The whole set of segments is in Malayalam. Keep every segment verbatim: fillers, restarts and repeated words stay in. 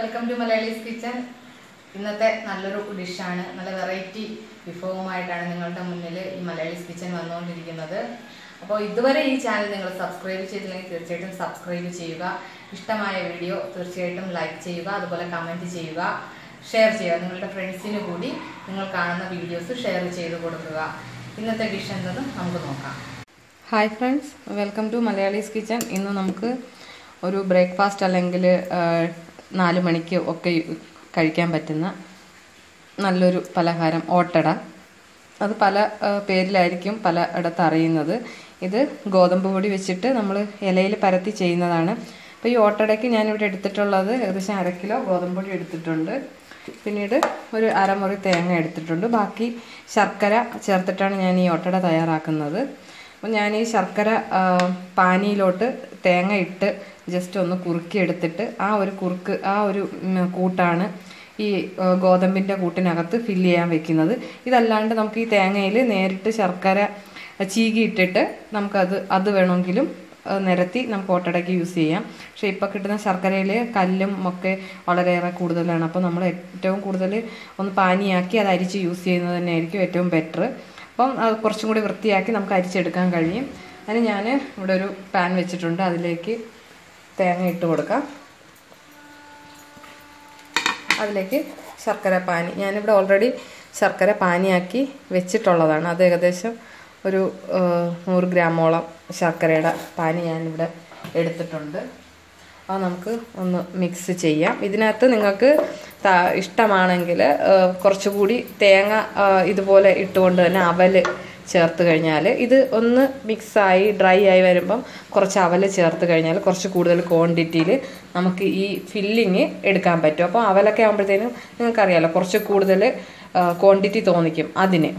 Welcome to Malayalees kitchen. ഇന്നത്തെ നല്ലൊരു ഡിഷാണ്, നല്ല വെറൈറ്റി വിഭവമായിട്ടാണ് നിങ്ങളുടെ മുന്നിൽ ഈ മലയാളീസ് കിച്ചൺ വന്നുകൊണ്ടിരിക്കുന്നത്. അപ്പോൾ ഇതുവരെ ഈ ചാനൽ നിങ്ങൾ സബ്സ്ക്രൈബ് ചെയ്തില്ലെങ്കിൽ തീർച്ചയായിട്ടും സബ്സ്ക്രൈബ് ചെയ്യുക. ഇഷ്ടമായ വീഡിയോ തീർച്ചയായിട്ടും ലൈക്ക് ചെയ്യുക, അതുപോലെ കമൻറ്റ് ചെയ്യുക, ഷെയർ ചെയ്യുക. നിങ്ങളുടെ ഫ്രണ്ട്സിന് കൂടി നിങ്ങൾ കാണുന്ന വീഡിയോസ് ഷെയർ ചെയ്ത് കൊടുക്കുക. ഇന്നത്തെ ഡിഷ് എന്തെന്ന് നമുക്ക് നോക്കാം. Hi friends, welcome to Malayalees kitchen. ഇന്ന് നമുക്ക് ഒരു ബ്രേക്ക്ഫാസ്റ്റ് അല്ലെങ്കിൽ നാല് മണിക്ക് ഒക്കെ കഴിക്കാൻ പറ്റുന്ന നല്ലൊരു പലഹാരം ഓട്ടട. അത് പല പേരിലായിരിക്കും പല ഇടത്ത് അറിയുന്നത്. ഇത് ഗോതമ്പ് പൊടി വെച്ചിട്ട് നമ്മൾ ഇലയിൽ പരത്തി ചെയ്യുന്നതാണ്. അപ്പോൾ ഈ ഓട്ടടയ്ക്ക് ഞാനിവിടെ എടുത്തിട്ടുള്ളത് ഏകദേശം അര കിലോ ഗോതമ്പ് പൊടി എടുത്തിട്ടുണ്ട്. പിന്നീട് ഒരു അരമുറി തേങ്ങ എടുത്തിട്ടുണ്ട്. ബാക്കി ശർക്കര ചേർത്തിട്ടാണ് ഞാൻ ഈ ഓട്ടട തയ്യാറാക്കുന്നത്. അപ്പോൾ ഞാൻ ഈ ശർക്കര പാനിയിലോട്ട് തേങ്ങ ഇട്ട് ജസ്റ്റ് ഒന്ന് കുറുക്കി എടുത്തിട്ട് ആ ഒരു കുറുക്ക് ആ ഒരു കൂട്ടാണ് ഈ ഗോതമ്പിൻ്റെ കൂട്ടിനകത്ത് ഫില്ല് ചെയ്യാൻ വെക്കുന്നത്. ഇതല്ലാണ്ട് നമുക്ക് ഈ തേങ്ങയിൽ നേരിട്ട് ശർക്കര ചീകി ഇട്ടിട്ട് നമുക്കത് അത് വേണമെങ്കിലും നിരത്തി നമുക്ക് ഓട്ടടയ്ക്ക് യൂസ് ചെയ്യാം. പക്ഷേ ഇപ്പോൾ കിട്ടുന്ന ശർക്കരയിൽ കല്ലും ഒക്കെ വളരെയേറെ കൂടുതലാണ്. അപ്പോൾ നമ്മൾ ഏറ്റവും കൂടുതൽ ഒന്ന് പാനിയാക്കി അത് അരിച്ച് യൂസ് ചെയ്യുന്നത് തന്നെയായിരിക്കും ഏറ്റവും ബെറ്റർ. അപ്പം അത് കുറച്ചും കൂടി വൃത്തിയാക്കി നമുക്ക് അരിച്ചെടുക്കാൻ കഴിയും. അതിന് ഞാൻ ഇവിടെ ഒരു പാൻ വെച്ചിട്ടുണ്ട്. അതിലേക്ക് തേങ്ങ ഇട്ട് കൊടുക്കാം. അതിലേക്ക് ശർക്കര പാനി, ഞാനിവിടെ ഓൾറെഡി ശർക്കര പാനിയാക്കി വെച്ചിട്ടുള്ളതാണ്. അത് ഏകദേശം ഒരു നൂറ് ഗ്രാമോളം ശർക്കരയുടെ പാനി ഞാനിവിടെ എടുത്തിട്ടുണ്ട്. അത് നമുക്ക് ഒന്ന് മിക്സ് ചെയ്യാം. ഇതിനകത്ത് നിങ്ങൾക്ക് ഇഷ്ടമാണെങ്കിൽ കുറച്ചുകൂടി തേങ്ങ ഇതുപോലെ ഇട്ടുകൊണ്ട് തന്നെ അവൽ ചേർത്ത് കഴിഞ്ഞാൽ ഇത് ഒന്ന് മിക്സായി ഡ്രൈ ആയി വരുമ്പം കുറച്ച് അവൽ ചേർത്ത് കഴിഞ്ഞാൽ കുറച്ച് കൂടുതൽ ക്വാണ്ടിറ്റിയിൽ നമുക്ക് ഈ ഫില്ലിങ് എടുക്കാൻ പറ്റും. അപ്പോൾ അവലൊക്കെ ആകുമ്പോഴത്തേനും നിങ്ങൾക്കറിയാമല്ലോ കുറച്ച് കൂടുതൽ ക്വാണ്ടിറ്റി തോന്നിക്കും അതിന്.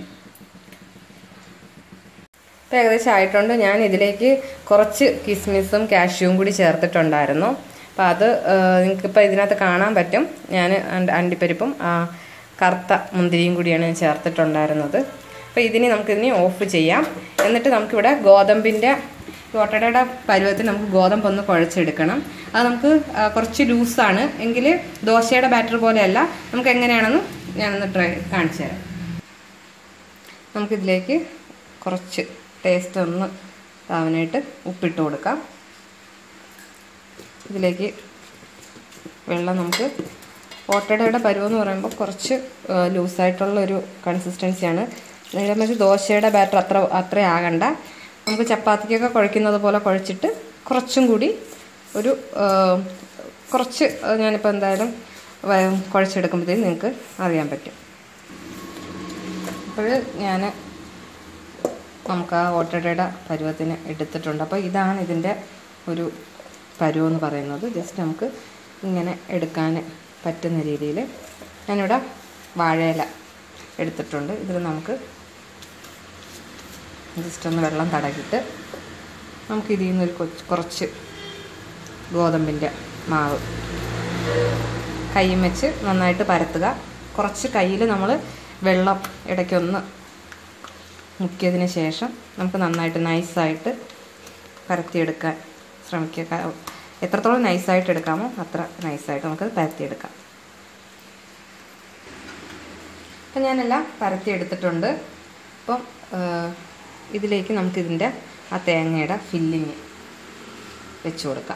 ഇപ്പോൾ ഏകദേശം ആയിട്ടുണ്ട്. ഞാൻ ഇതിലേക്ക് കുറച്ച് കിസ്മിസും കാഷ്യൂവും കൂടി ചേർത്തിട്ടുണ്ടായിരുന്നു. അപ്പോൾ അത് നിങ്ങൾക്കിപ്പോൾ ഇതിനകത്ത് കാണാൻ പറ്റും. ഞാൻ അണ്ടിപ്പരിപ്പും കറുത്ത മുന്തിരിയും കൂടിയാണ് ഞാൻ ചേർത്തിട്ടുണ്ടായിരുന്നത്. അപ്പോൾ ഇതിനെ നമുക്കിതിനെ ഓഫ് ചെയ്യാം. എന്നിട്ട് നമുക്കിവിടെ ഗോതമ്പിൻ്റെ ഓട്ടടയുടെ പരുവത്തിൽ നമുക്ക് ഗോതമ്പ് ഒന്ന് കുഴച്ചെടുക്കണം. അത് നമുക്ക് കുറച്ച് ലൂസാണ് എങ്കിൽ ദോശയുടെ ബാറ്റർ പോലെയല്ല. നമുക്ക് എങ്ങനെയാണെന്ന് ഞാനൊന്ന് ട്രൈ കാണിച്ചു തരാം. നമുക്കിതിലേക്ക് കുറച്ച് ടേസ്റ്റ് ഒന്ന് ആവാനായിട്ട് ഉപ്പിട്ട് കൊടുക്കാം. ഇതിലേക്ക് വെള്ളം നമുക്ക് ഓട്ടടയുടെ പരുവെന്ന് പറയുമ്പോൾ കുറച്ച് ലൂസായിട്ടുള്ളൊരു കൺസിസ്റ്റൻസിയാണ്. നേരെ മറിച്ച് ദോശയുടെ ബാറ്റർ അത്ര അത്ര ആകണ്ട. നമുക്ക് ചപ്പാത്തിക്കൊക്കെ കുഴയ്ക്കുന്നത് പോലെ കുഴച്ചിട്ട് കുറച്ചും കൂടി ഒരു കുറച്ച് ഞാനിപ്പോൾ എന്തായാലും കുഴച്ചെടുക്കുമ്പോഴത്തേക്കും നിങ്ങൾക്ക് അറിയാൻ പറ്റും. അപ്പോൾ ഞാൻ നമുക്ക് ആ ഓട്ടടയുടെ പരുവത്തിന് എടുത്തിട്ടുണ്ട്. അപ്പോൾ ഇതാണ് ഇതിൻ്റെ ഒരു പരുവെന്ന് പറയുന്നത്. ജസ്റ്റ് നമുക്ക് ഇങ്ങനെ എടുക്കാൻ പറ്റുന്ന രീതിയിൽ ഞാനിവിടെ വാഴയില എടുത്തിട്ടുണ്ട്. ഇതിൽ നമുക്ക് ജസ്റ്റ് ഒന്ന് വെള്ളം തടകിയിട്ട് നമുക്ക് ഇതിൽ നിന്നൊരു കൊച്ച് കുറച്ച് ഗോതമ്പിൻ്റെ മാവ് കൈയും വെച്ച് നന്നായിട്ട് പരത്തുക. കുറച്ച് കയ്യിൽ നമ്മൾ വെള്ളം ഇടയ്ക്കൊന്ന് മുക്കിയതിന് ശേഷം നമുക്ക് നന്നായിട്ട് നൈസായിട്ട് പരത്തിയെടുക്കാൻ ശ്രമിക്കുക. എത്രത്തോളം നൈസായിട്ട് എടുക്കാമോ അത്ര നൈസായിട്ട് നമുക്കത് പരത്തിയെടുക്കാം. അപ്പം ഞാനെല്ലാം പരത്തിയെടുത്തിട്ടുണ്ട്. അപ്പം ഇതിലേക്ക് നമുക്കിതിൻ്റെ ആ തേങ്ങയുടെ ഫില്ലിങ് വെച്ച് കൊടുക്കാം.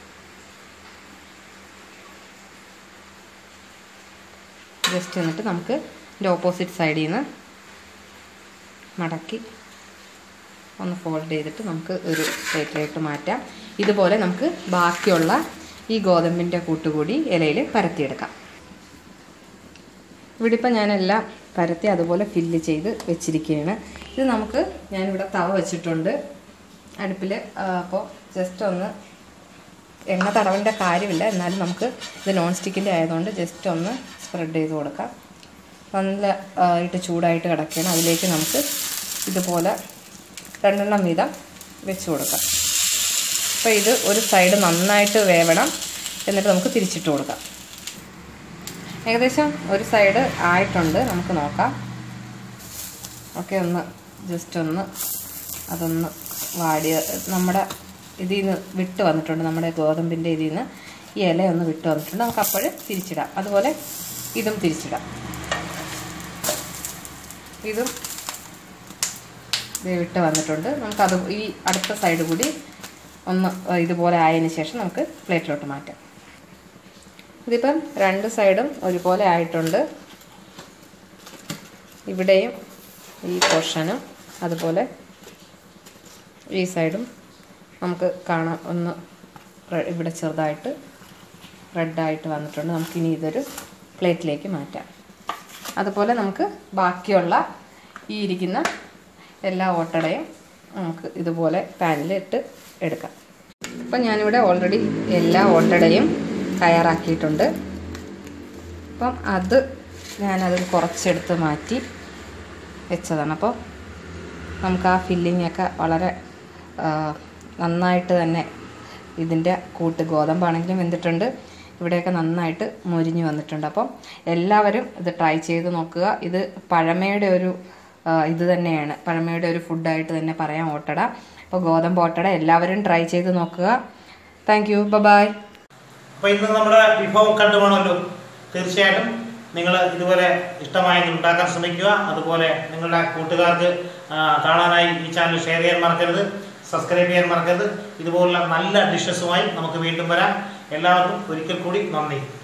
ജസ്റ്റ് എന്നിട്ട് നമുക്ക് ഇതിൻ്റെ ഓപ്പോസിറ്റ് സൈഡിൽ നിന്ന് മടക്കി ഒന്ന് ഫോൾഡ് ചെയ്തിട്ട് നമുക്ക് ഒരു പ്ലേറ്റിലേക്ക് മാറ്റാം. ഇതുപോലെ നമുക്ക് ബാക്കിയുള്ള ഈ ഗോതമ്പിൻ്റെ കൂട്ടുകൂടി ഇലയിൽ പരത്തിയെടുക്കാം. ഇവിടെ ഇപ്പം ഞാനെല്ലാം പരത്തി അതുപോലെ ഫില്ല് ചെയ്ത് വെച്ചിരിക്കുകയാണ്. ഇത് നമുക്ക് ഞാനിവിടെ തവ വെച്ചിട്ടുണ്ട് അടുപ്പിൽ. അപ്പോൾ ജസ്റ്റ് ഒന്ന് എണ്ണ തടവേണ്ട കാര്യമില്ല, എന്നാലും നമുക്ക് ഇത് നോൺ സ്റ്റിക്കിൻ്റെ ആയതുകൊണ്ട് ജസ്റ്റ് ഒന്ന് സ്പ്രെഡ് ചെയ്ത് കൊടുക്കാം. നല്ല ഇട്ട് ചൂടായിട്ട് കിടക്കുകയാണ്. അതിലേക്ക് നമുക്ക് ഇതുപോലെ രണ്ടെണ്ണം വീതം വെച്ച് കൊടുക്കാം. അപ്പോൾ ഇത് ഒരു സൈഡ് നന്നായിട്ട് വേവണം. എന്നിട്ട് നമുക്ക് തിരിച്ചിട്ട് കൊടുക്കാം. ഏകദേശം ഒരു സൈഡ് ആയിട്ടുണ്ട്, നമുക്ക് നോക്കാം. ഓക്കെ, ഒന്ന് ജസ്റ്റ് ഒന്ന് അതൊന്ന് വാടിയ നമ്മുടെ ഇതിൽ നിന്ന് വിട്ട് വന്നിട്ടുണ്ട്. നമ്മുടെ ഗോതമ്പിൻ്റെ ഇതിൽ നിന്ന് ഈ ഇല ഒന്ന് വിട്ട് വന്നിട്ടുണ്ട്. നമുക്ക് അപ്പോൾ തിരിച്ചിടാം. അതുപോലെ ഇതും തിരിച്ചിടാം. ഇതും വിട്ട് വന്നിട്ടുണ്ട്. നമുക്കത് ഈ അടുത്ത സൈഡ് കൂടി ഒന്ന് ഇതുപോലെ ആയതിന് ശേഷം നമുക്ക് പ്ലേറ്റിലോട്ട് മാറ്റാം. ഇതിപ്പം രണ്ട് സൈഡും ഒരുപോലെ ആയിട്ടുണ്ട്. ഇവിടെയും ഈ പോർഷനും അതുപോലെ ഈ സൈഡും നമുക്ക് കാണാം ഒന്ന് ഇവിടെ ചെറുതായിട്ട് റെഡായിട്ട് വന്നിട്ടുണ്ട്. നമുക്കിനി ഇതൊരു പ്ലേറ്റിലേക്ക് മാറ്റാം. അതുപോലെ നമുക്ക് ബാക്കിയുള്ള ഈ ഇരിക്കുന്ന എല്ലാ ഓട്ടടയും നമുക്ക് ഇതുപോലെ പാനിൽ ഇട്ട് എടുക്കാം. അപ്പം ഞാനിവിടെ ഓൾറെഡി എല്ലാ ഓട്ടടയും തയ്യാറാക്കിയിട്ടുണ്ട്. അപ്പം അത് ഞാനത് കുറച്ചെടുത്ത് മാറ്റി വെച്ചതാണ്. അപ്പോൾ നമുക്ക് ആ ഫില്ലിങ്ങൊക്കെ വളരെ നന്നായിട്ട് തന്നെ ഇതിൻ്റെ കൂട്ട് ഗോതമ്പാണെങ്കിലും വെന്തിട്ടുണ്ട്. ഇവിടെയൊക്കെ നന്നായിട്ട് മൊരിഞ്ഞ് വന്നിട്ടുണ്ട്. അപ്പം എല്ലാവരും ഇത് ട്രൈ ചെയ്ത് നോക്കുക. ഇത് പഴമയുടെ ഒരു ഇത് തന്നെയാണ്, പഴമയുടെ ഒരു ഫുഡായിട്ട് തന്നെ പറയാം ഓട്ടട. അപ്പോൾ ഗോതമ്പ് ഓട്ടട എല്ലാവരും ട്രൈ ചെയ്ത് നോക്കുക. Thank you, bye. അപ്പോൾ ഇന്ന് നമ്മുടെ വിഭവം കണ്ടുപോകണമല്ലോ. തീർച്ചയായിട്ടും നിങ്ങൾ ഇതുപോലെ ഇഷ്ടമായെങ്കിൽ ഉണ്ടാക്കാൻ ശ്രമിക്കുക. അതുപോലെ നിങ്ങളുടെ കൂട്ടുകാർക്ക് കാണാനായി ഈ ചാനൽ ഷെയർ ചെയ്യാൻ മറക്കരുത്, സബ്സ്ക്രൈബ് ചെയ്യാൻ മറക്കരുത്. ഇതുപോലുള്ള നല്ല ഡിഷസുമായി നമുക്ക് വീണ്ടും വരാം. എല്ലാവർക്കും ഒരിക്കൽ കൂടി നന്ദി.